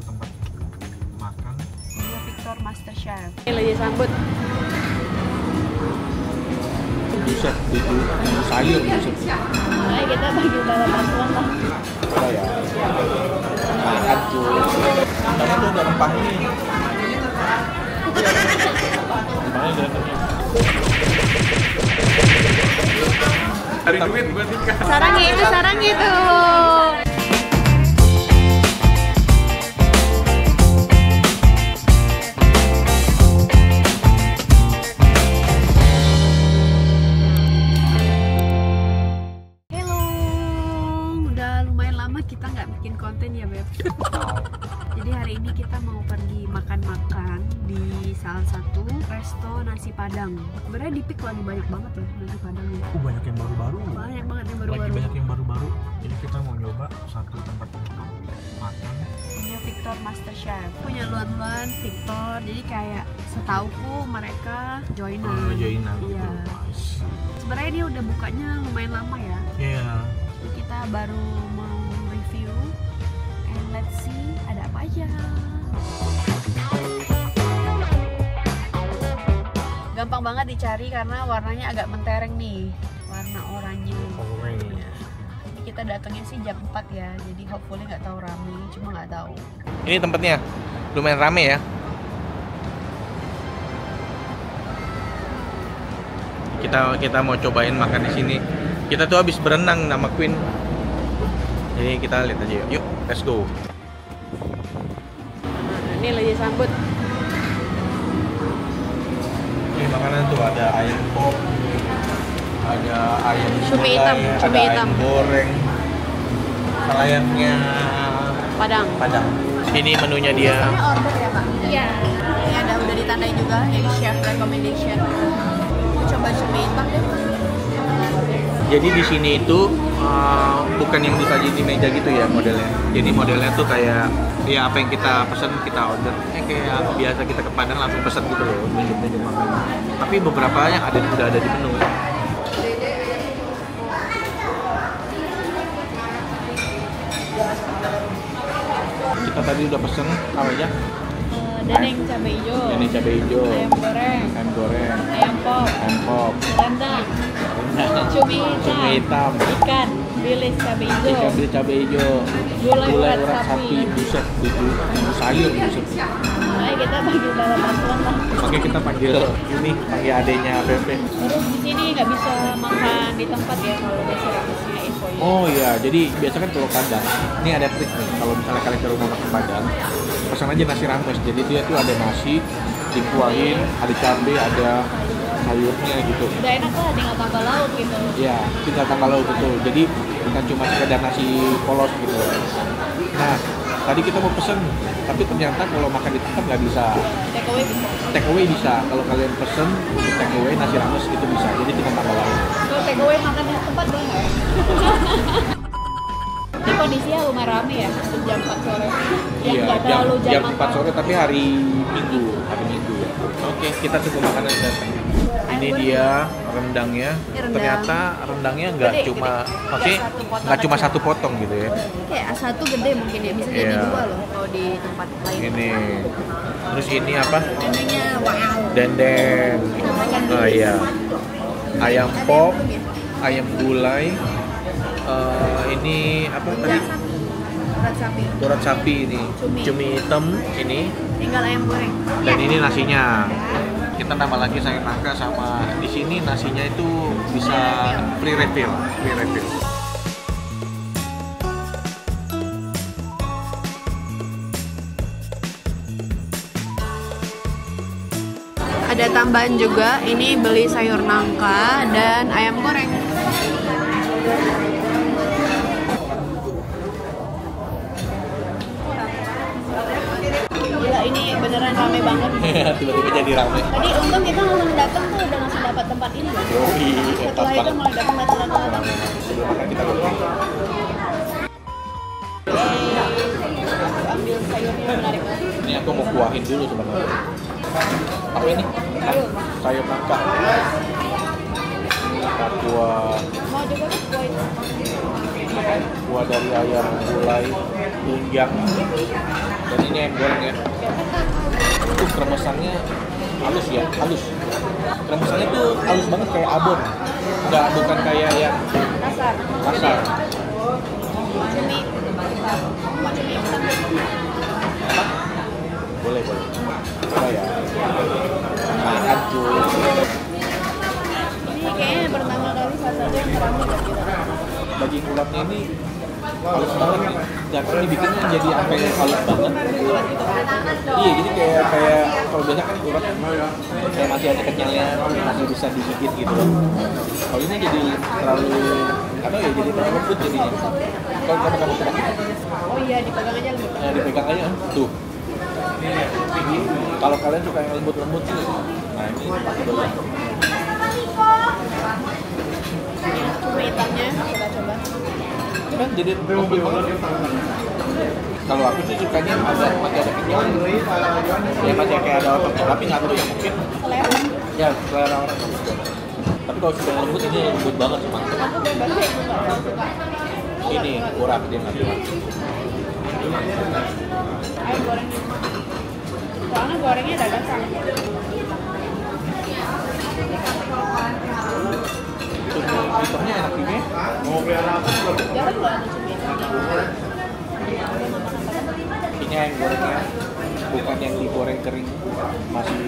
tempat makan. Ini Victor Master Chef. Ini lagi sambut. Buset, itu sayur buset. Nah, kita bagi balapan lah. Apa ya? Makan tuh. Rempahnya tuh ada rempahnya. Rempahnya ada rempahnya. Cari duit buat nikah. Sarang itu. Kita nggak bikin konten ya Beb. Jadi hari ini kita mau pergi makan-makan di salah satu resto nasi padang. Sebenarnya di Pik lagi banyak banget ya nasi padangnya. Banyak yang baru-baru. Banyak banget yang baru-baru. Lagi banyak yang baru-baru. Jadi kita mau nyoba satu tempat makan. Punya Victor Master Chef. Punya luan-luan Victor. Jadi kayak setauku mereka joinan. Joinan. Iya. Sebenarnya dia udah bukanya lumayan lama ya. Iya. Jadi kita baru mau review and let's see ada apa aja. Gampang banget dicari karena warnanya agak mentereng nih, warna oranye. Jadi kita datangnya sih jam 4 ya, jadi hopefully nggak tahu rame, cuma nggak tahu. Ini tempatnya lumayan rame ya. Kita mau cobain makan di sini. Kita tuh habis berenang nama Queen. Jadi kita lihat aja yuk. Let's go. Nah, ini lagi sambut. Ini makanan tuh ada ayam pop, ada ayam Cumi gulai, hitam, ada cumi ayam hitam. goreng. Ayamnya Padang. Ini menunya dia. Ini order ya Pak? Iya. Ini ada udah ditandai juga yang chef recommendation. Kita coba cumi hitam deh. Jadi di sini itu bukan yang disaji di meja gitu ya modelnya. Jadi modelnya tuh kayak ya apa yang kita pesan kita order. Kayak biasa kita ke Padang langsung pesan gitu loh, nunjuk-nunjuk makanan. Tapi beberapa yang udah ada di menu. Kita tadi udah pesen apa aja? Dendeng cabai hijau. Dendeng cabai hijau. Ayam goreng. Ayam goreng. Ayam pop. Ayam pop. Rendang. Cumi Cumi hitam. Ikan. Bilis cabai hijau. Ikan bilis cabai hijau. Gulai Gulai urat urat sapi. sapi. Buset, itu sayur buset. Nah, kita bagi balapan lah. Oke, kita panggil ini panggil adenya Pepe. Terus di sini nggak bisa makan di tempat ya kalau nasi ramesnya info ya. Oh iya, jadi biasa kan kalau Padang, ini ada trik nih. Kalau misalnya kalian ke rumah makan Padang, pesan aja nasi rames. Jadi dia tuh ada nasi, dikuahin, ada cabai, ada sayurnya gitu. Udah enak lah, tinggal tambah lauk gitu. Iya, tinggal tambah lauk betul. Jadi bukan cuma sekedar nasi polos gitu. Nah, tadi kita mau pesen, tapi ternyata kalau makan di tempat nggak bisa. Take away bisa. Take away bisa. Kalau kalian pesen untuk take away nasi rames itu bisa. Jadi tinggal tambah lauk. Kalau take away makan di tempat boleh nggak? Ini kondisinya lumayan rame ya, untuk jam 4 sore. Yang Iya, nggak terlalu jam 4 makan. sore tapi hari Minggu ya. Oke, kita tunggu makanan datang. Ini dia rendangnya. Ini rendang. Ternyata rendangnya nggak Gede, cuma, gede. oke, nggak cuma satu potong gitu ya. Kayak satu gede mungkin ya, bisa jadi Iya. 2 loh kalau di tempat lain. Ini, terus ini apa? Dendengnya wow. Dendeng. Oh iya. Ayam pop, ayam gulai. Ini apa tadi? Urat sapi. Urat sapi ini. Cumi. Cumi hitam ini. Tinggal ayam goreng. Dan ini nasinya. Kita tambah lagi sayur nangka sama di sini nasinya itu bisa free refill. Ada tambahan juga, ini beli sayur nangka dan ayam goreng. Gila, ini beneran rame banget. Tiba-tiba jadi rame. Tadi untung kita langsung datang tuh udah langsung dapat tempat ini loh. Setelah itu mulai datang. Sebelum makan kita berdoa. Ambil sayurnya menarik banget. Ini aku mau kuahin dulu sebenarnya. Apa ini? Sayur nangka. Kita kuah. Mau coba kuah itu? Kuah dari ayam gulai, tunjang, dan ini ayam goreng ya. Itu kremesannya halus ya, halus. Kremesannya tuh halus banget kayak abon, bukan kayak yang Kasar. kasar. Cumi. Mau cumi satu. Apa? Boleh. Coba ya. Hancur. Ini kayaknya pertama kali salah satu yang terami gitu. Daging ulatnya ini halus banget nih. Dan ini dibikinnya jadi apa yang halus banget. Iya, jadi kayak kalau biasa kan urat kayak masih ada kenyalnya, masih bisa digigit gitu loh. Kalau ini jadi terlalu jadi terlalu lembut jadinya. Kalau kamu coba, Oh iya, dipegang aja lembut. ya dipegang aja tuh. Kalau kalian suka yang lembut-lembut sih, nah ini pakai doyan. Cumi hitamnya kita coba. Kan jadi lembut banget. Kalau aku sih sukanya masih ada kenyal, ya masih kayak ada ototnya, tapi nggak tahu ya mungkin Selera. ya selera orang. Tapi kalau suka yang lembut ini lembut banget sih mantap. Aku bebas sih nggak suka. Ini kurang dia nggak bilang. Ayam goreng. Soalnya gorengnya dadakan. Cumi hitamnya enak juga. Jarang loh ada cumi hitam. Ini yang gorengnya bukan yang digoreng kering, masih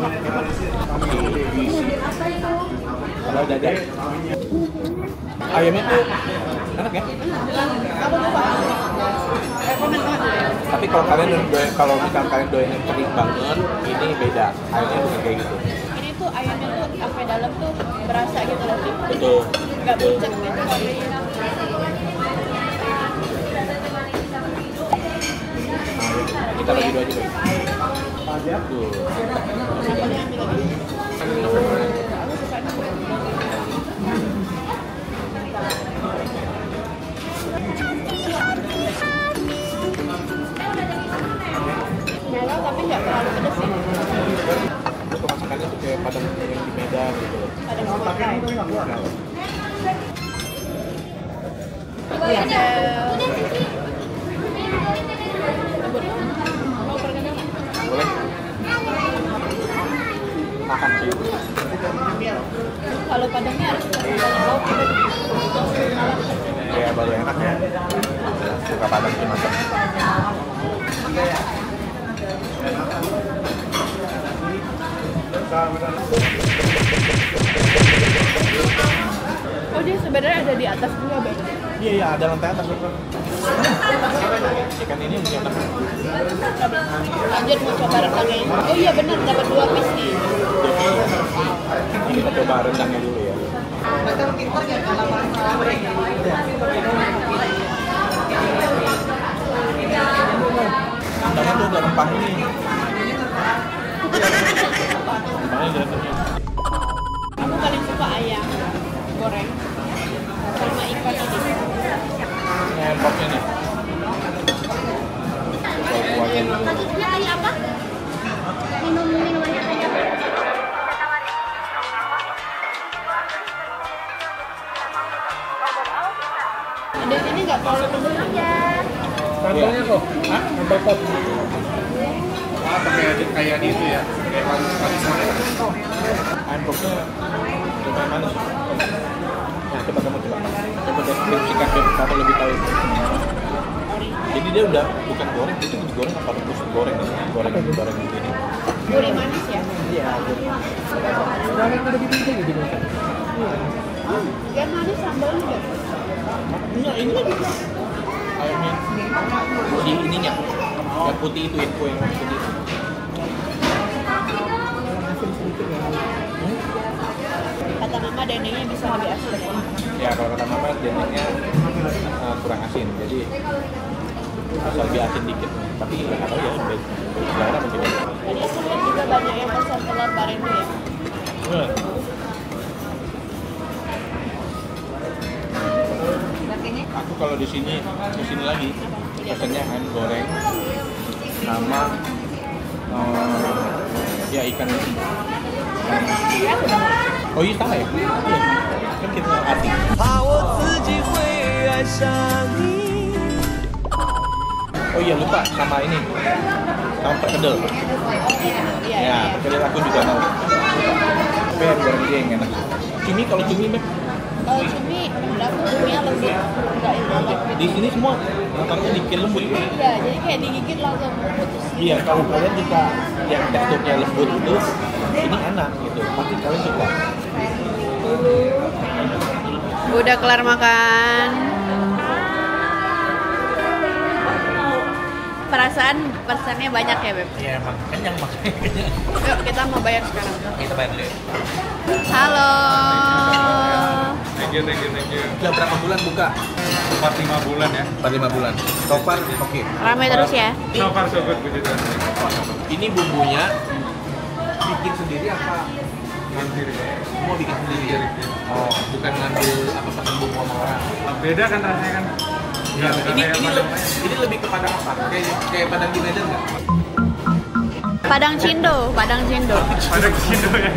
diisi. Kalau dada ayamnya tuh enak ya. Aku suka. Rekomen banget. Tapi kalau misalkan kalian doyan yang kering banget, ini beda. Ayamnya bukan kayak gitu. Ini tuh ayamnya tuh sampai dalam tuh berasa gitu loh. Betul. Nggak pucet gitu warnanya. Kita bagi dua aja guys. Tuh. Sambalnya ambil lagi. Aku suka mellow tapi nggak terlalu pedes sih. Untuk masakannya tuh kayak padang yang di Medan gitu. Ada kuota. Ini ada mau perkenalan? Boleh? Makan sih. Kalau padangnya harus banyak lauk. Ya baru enak ya. Suka padang sih mantap. Oh dia sebenarnya ada di atas juga Bang. Iya, ada lantai atas betul. Ikan ini enak. Lanjut mau coba rendangnya. Oh iya benar dapat 2 piece nih. Ini kita coba rendangnya dulu ya. Rendangnya tuh ada rempah ini. Rempahnya udah kenyal. Aku paling suka ayam goreng sama ikan ini. Ini ayam popnya nih. Kuahnya. Bagusnya kayak apa? Minumannya kayak apa? Di sini nggak terlalu pedes aja. Sambalnya kok? Hah? Sambal pop. Ah, pakai kayak di itu ya. Kayak manis mana? Ayam popnya lumayan manis. Nah, coba kamu coba. Coba deskripsikan biar kamu lebih tahu. Jadi dia udah bukan goreng, itu digoreng apa rebus goreng ya? Goreng begini. Gurih manis ya. Iya. Goreng udah gitu gitu kan. Yang manis sambalnya juga. Enggak, ini juga ayamnya si ininya yang putih itu info yang putih itu. Kata mama dendengnya bisa lebih asin. Ya kalau kata mama dendengnya kurang asin, jadi harus lebih asin dikit. Tapi nggak tahu ya, selera mungkin. Tadi aku lihat juga banyak yang pesan telur barendo ya. Aku kalau di sini lagi pesannya ayam goreng sama ya ikan. Oh iya sama ya? Iya. Kan kita asin. 怕我自己会爱 Oh iya lupa sama ini, sama perkedel. Ya, perkedel aku juga mau. Tapi yang goreng dia yang enak. Cumi kalau cumi Beb? Kalau cumi, aku cuminya lembut, nggak yang lembut. Di sini semua rata-rata dibikin lembut. Iya, jadi kayak digigit langsung putus. Iya, kalau kalian suka yang teksturnya lembut itu, ini enak gitu. Pasti kalian suka. Udah kelar makan. Perasaan pesannya banyak ya, Beb? Iya, emang kenyang makanya kenyang. Yuk, kita mau bayar sekarang. Kita bayar dulu. Halo. Thank you. Udah berapa bulan buka? 4-5 bulan ya. 4-5 bulan. So far oke. Ramai terus ya? So far so good, puji Tuhan. Ini bumbunya bikin sendiri apa? Mandiri. Semua bikin sendiri. Oh, bukan ngambil apa pesan bumbu sama orang. Beda kan rasanya kan? Ya, beda ini kayak ini Padang. ini lebih kepada apa? Kayak Padang di Medan nggak? Padang Cindo. Pada Indo ya.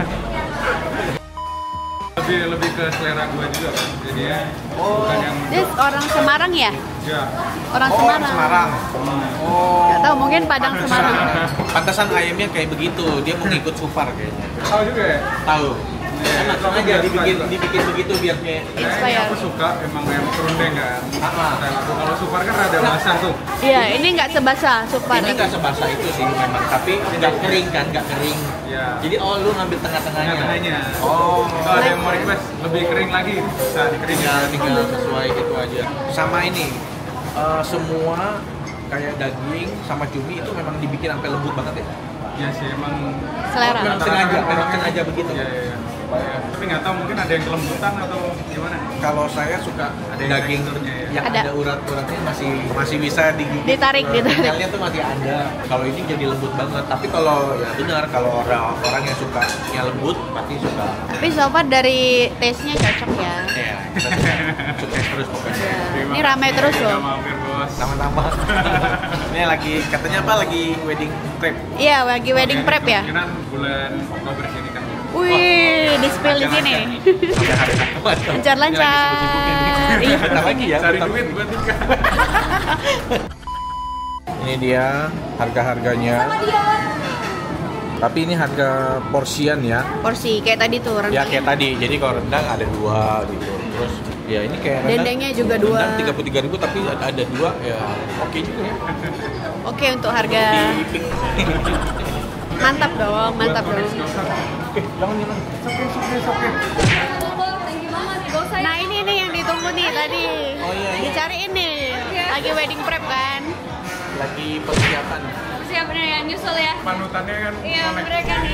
Lebih ke selera gua juga kan. Jadi ya bukan yang Dia orang Semarang ya? ya. Orang Oh, Semarang. Semarang. Oh. Gak tahu, mungkin Padang Semarang. Pantasan ayamnya kayak begitu. Dia mau ngikut Supar kayaknya. Tahu juga ya? Tahu. Iya, Enak aku aja juga suka itu. dibikin begitu biar kayak Kayaknya aku suka emang yang serundeng kan. Kalau Supar kan rada basah tuh. Iya, ini nggak sebasa Supar. ini nggak sebasah itu sih memang, tapi nggak kering kan, nggak kering. Ya. Jadi lu ngambil tengah-tengahnya. Tengah-tengahnya. Oh. Kalau ada yang mau request lebih kering lagi bisa dikeringin. Tinggal sesuai gitu aja. Sama ini semua kayak daging sama cumi itu memang dibikin sampai lembut banget ya. Ya sih emang Selera. Memang sengaja begitu. Iya. Ya, tapi nggak tahu mungkin ada yang kelembutan atau gimana. Kalau saya suka Ada yang daging teksturnya ya? yang Ada. ada urat-uratnya masih bisa Ditarik. Kenyalnya tuh masih ada. Kalau ini jadi lembut banget. Tapi kalau ya benar kalau orang yang suka yang lembut pasti suka. Tapi so far dari taste-nya cocok ya. Ya, kita sukses terus pokoknya. Ini ramai terus loh. Mampir bos. Nama-nama. Ini lagi katanya apa lagi wedding prep. Iya, lagi wedding prep ya. Kemungkinan bulan Oktober sini kan. Wih, di spill di sini. Sampai hari Ahmad. Lancar-lancar. Iya, bentar lagi ya. Cari bentar duit lagi. buat nikah. Ini dia harga-harganya. Tapi ini harga porsian ya. Porsi kayak tadi tuh Ya rendang. kayak tadi. Jadi kalau rendang ada 2 gitu. Terus ya ini kayak rendang. Dendengnya juga 2. Rendang 33.000 tapi ada 2 ya. Oke juga ya. Oke untuk harga. Di Mantap dong, mantap dong. Oke, jangan nyerang. Nah ini nih yang ditunggu nih tadi. Oh, iya. Dicariin nih. Lagi wedding prep kan. Lagi persiapan. Siapnya yang nyusul ya? Panutannya kan Iya, connect. mereka nih.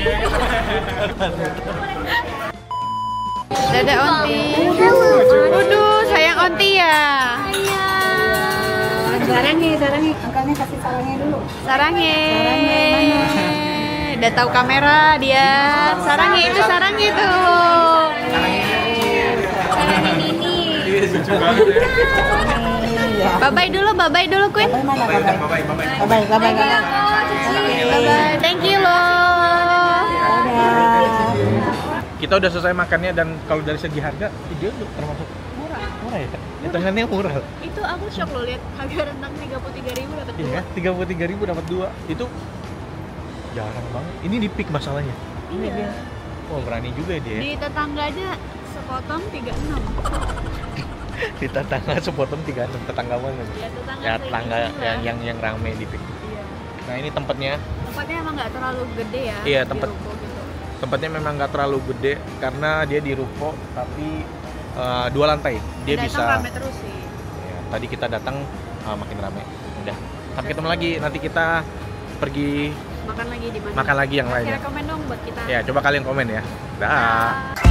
Dadah Onti. Waduh, sayang Onti ya. Sarangi, angkanya kasih sarangnya dulu. Sarangnya. Udah tahu kamera dia. Sarangnya itu sarangnya tuh. Sarangnya Nini. Lucu banget ya. Bye bye dulu Queen. Bye mana Bye, bye. bye, bye, bye. Bye bye bye bye. Bye bye. Thank you loh. Kita udah selesai makannya dan kalau dari segi harga dia termasuk murah ya. Hitungannya murah. Itu aku shock loh lihat harga rendang 33.000 dapat Iya, 33.000 dapat 2. Itu jarang banget. Ini di peak masalahnya. Ini dia. Oh, berani juga dia. Di tetangga aja sepotong 36. Di tetangga sepotong 3 tetangga mana? Ya tetangga. Ya tetangga segini lah. yang rame di peak. Iya. Nah, ini tempatnya. Tempatnya emang nggak terlalu gede ya. Iya, di tempat- ruko gitu. Tempatnya memang nggak terlalu gede karena dia di ruko tapi 2 lantai. Dia Dan bisa. emang rame terus sih. Ya, tadi kita datang makin rame. Udah. Sampai ketemu lagi. Nanti kita pergi Makan lagi di mana? makan lagi yang Kasih lainnya. rekomen dong buat kita. Ya, coba kalian komen ya. Dah. Dah.